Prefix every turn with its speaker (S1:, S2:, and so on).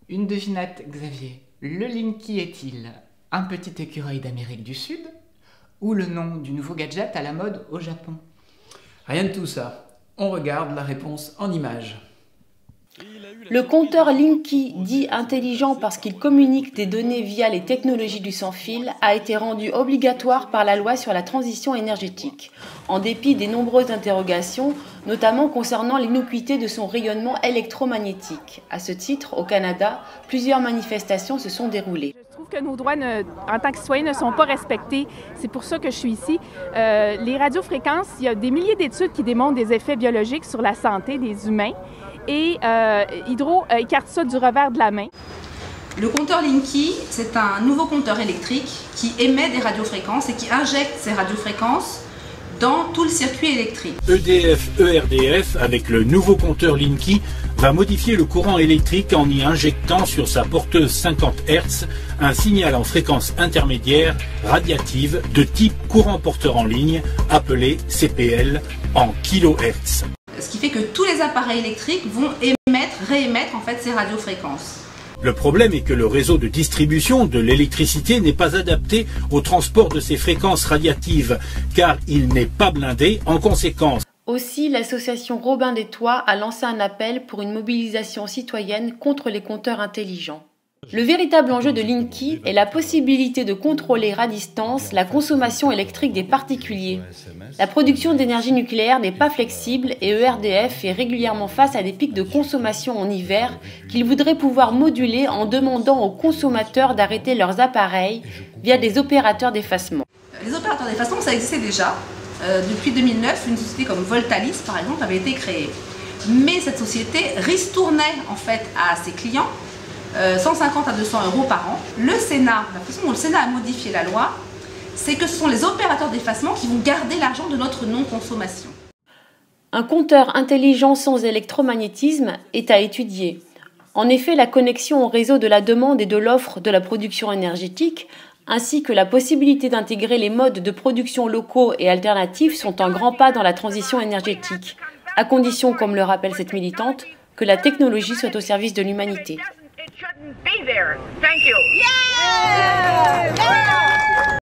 S1: Une devinette, Xavier. Le Linky est-il un petit écureuil d'Amérique du Sud ou le nom du nouveau gadget à la mode au Japon?
S2: Rien de tout ça. On regarde la réponse en images.
S3: Le compteur Linky, dit intelligent parce qu'il communique des données via les technologies du sans-fil, a été rendu obligatoire par la loi sur la transition énergétique, en dépit des nombreuses interrogations, notamment concernant l'innocuité de son rayonnement électromagnétique. À ce titre, au Canada, plusieurs manifestations se sont déroulées.
S4: Je trouve que nos droits en tant que citoyens ne sont pas respectés. C'est pour ça que je suis ici. Les radiofréquences, il y a des milliers d'études qui démontrent des effets biologiques sur la santé des humains. Et Hydro écarte ça du revers de la main.
S5: Le compteur Linky, c'est un nouveau compteur électrique qui émet des radiofréquences et qui injecte ces radiofréquences dans tout le circuit électrique.
S6: EDF-ERDF, avec le nouveau compteur Linky, va modifier le courant électrique en y injectant sur sa porteuse 50 Hz un signal en fréquence intermédiaire radiative de type courant porteur en ligne, appelé CPL, en kHz.
S5: Ce qui fait que tous les appareils électriques vont réémettre en fait ces radiofréquences.
S6: Le problème est que le réseau de distribution de l'électricité n'est pas adapté au transport de ces fréquences radiatives, car il n'est pas blindé en conséquence.
S3: Aussi, l'association Robin des Toits a lancé un appel pour une mobilisation citoyenne contre les compteurs intelligents. Le véritable enjeu de Linky est la possibilité de contrôler à distance la consommation électrique des particuliers. La production d'énergie nucléaire n'est pas flexible et ERDF fait régulièrement face à des pics de consommation en hiver qu'il voudrait pouvoir moduler en demandant aux consommateurs d'arrêter leurs appareils via des opérateurs d'effacement.
S5: Les opérateurs d'effacement, ça existait déjà. Depuis 2009, une société comme Voltalis, par exemple, avait été créée. Mais cette société ristournait en fait à ses clients 150 à 200 € par an. Le Sénat, la façon dont le Sénat a modifié la loi, c'est que ce sont les opérateurs d'effacement qui vont garder l'argent de notre non-consommation.
S3: Un compteur intelligent sans électromagnétisme est à étudier. En effet, la connexion au réseau de la demande et de l'offre de la production énergétique, ainsi que la possibilité d'intégrer les modes de production locaux et alternatifs sont un grand pas dans la transition énergétique, à condition, comme le rappelle cette militante, que la technologie soit au service de l'humanité.
S7: It shouldn't be there. Thank you.
S8: Yeah!